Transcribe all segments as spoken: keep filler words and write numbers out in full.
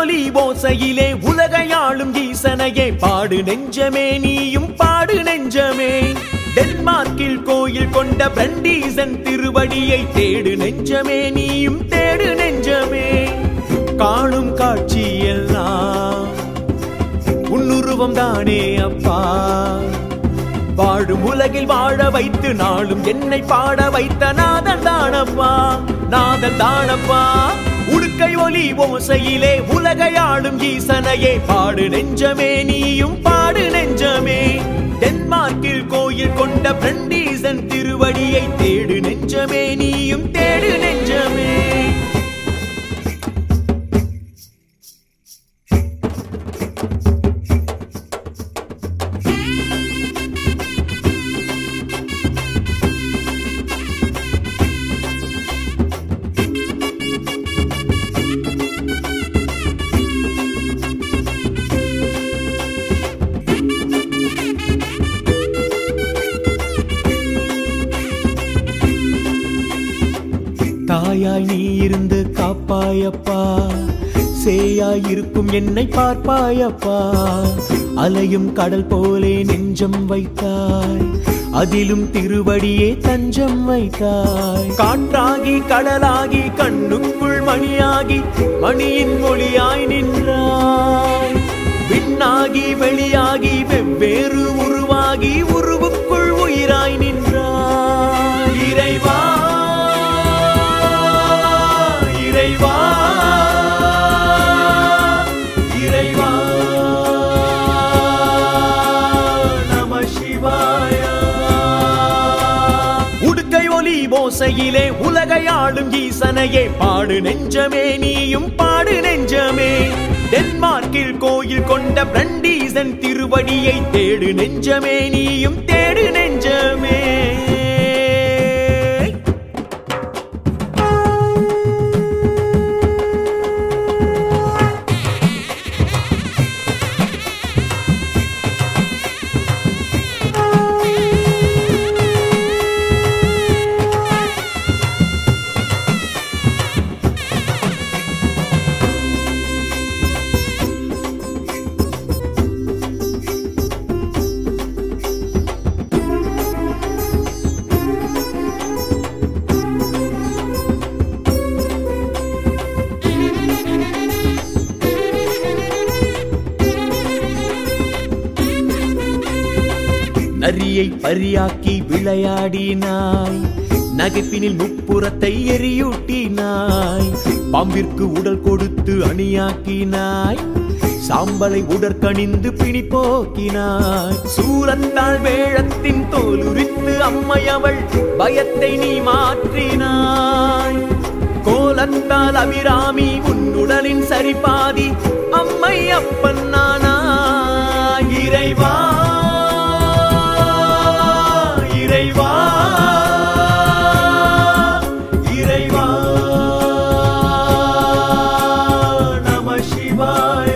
ஒலி ஓசையிலே உலகையாளும் ஈசனையே பாடு நெஞ்சமே நீயும் பாடு நெஞ்சமே டென்மார்க்கில் கோயில் கொண்ட பிரண்டீசன் திருவடியை தேடு நெஞ்சமே நீயும் தேடு நெஞ்சமே காணும் காட்சி எல்லாம் உன்னுருவம் தானே அப்பா வாழும் உலகில் வாழ வைத்து நாளும் என்னை பாட வைத்த நாதன் தானப்பா நாதன் தானப்பா உடுக்கை ஒலி ஓசையிலே உலகையாளும் ஈசனையே பாடு நெஞ்சமே நீயும் பாடு நெஞ்சமே டென்மார்க்கில் கோயில் கொண்ட பிரண்டீசன் திருவடியை தேடு நெஞ்சமே நீயும் தேடு நெஞ்சமே தாயாய் நீ இருந்து காப்பாயப்பா சேயாய் இருக்கும் என்னை பார்ப்பாயப்பா அலையும் கடல் போலே நெஞ்சம் வைத்தாய் அதிலும் திருவடியே தஞ்சம் வைத்தாய் காற்றாகி கடலாகி கண்ணுக்குள் மணியாகி மணியின் மொழியாய் நின்றாய் விண்ணாகி வெளியாகி வெவ்வேறு உருவாகி உருவுக்குள் உயிராய் நின்றாய் இறைவா இறைவா இறைவா நம சிவாய உடுக்கை ஒலி ஓசையிலே உலகையாளும் ஈசனையே பாடு நெஞ்சமே நீயும் பாடு நெஞ்சமே டென்மார்க்கில் கோயில் கொண்ட பிரண்டீசன் திருவடியை தேடு நெஞ்சமே நீயும் தேடு நெஞ்சமே நரியை பரியாக்கி விளையாடினாய் நகைப்பினில் முப்புறத்தை எரியூட்டினாய் பாம்பிற்கு உடல் கொடுத்து அணியாக்கினாய் சாம்பலை உடற்கணிந்து பிணி போக்கினாய் சூரத்தால் வேழத்தின் தோல் உரித்து அம்மையவள் பயத்தை நீ மாற்றினாய் கோலத்தால் அபிராமி உன்னுடலின் சரிபாதி அம்மை அப்பன் நானாய் இறைவா இறைவா இறைவா நம சிவாய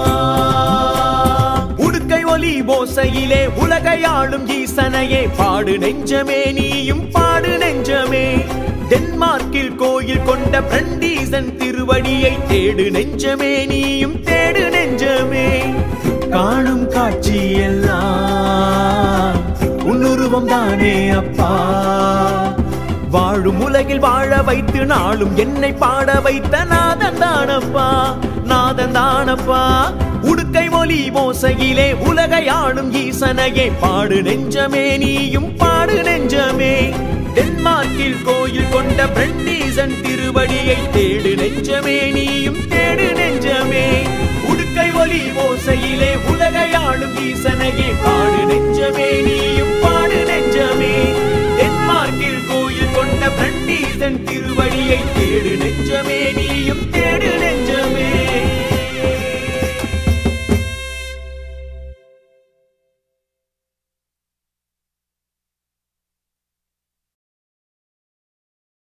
உடுக்கை ஒலி ஓசையிலே உலகையாளும் ஈசனையே பாடு நெஞ்சமே நீயும் பாடு நெஞ்சமே டென்மார்க்கில் கோயில் கொண்ட பிரண்டீசன் திருவடியை தேடு நெஞ்சமே நீயும் தேடு நெஞ்சமே காணும் காட்சி எல்லாம் உன்னுருவம் தானே அப்பா வாழும் உலகில் வாழ வைத்து நாளும் என்னை பாட வைத்த நாதன் தானப்பா நாதன் தானப்பா உடுக்கை ஒலி ஓசையிலே உலகையாளும் ஈசனையே பாடு நெஞ்சமே நீயும் பாடு நெஞ்சமே டென்மார்க்கில் கோயில் கொண்ட பிரண்டீசன் திருவடியை தேடு நெஞ்சமே நீயும் தேடு நெஞ்சமே உடுக்கை ஒலி ஓசையிலே உலகையாளும் ஈசனையே பாடு நெஞ்சமே நீயும் பாடு நெஞ்சமே டென்மார்க்கில் கோயில் கொண்ட பிரண்டீசன் திருவடியை தேடு நெஞ்சமே நீ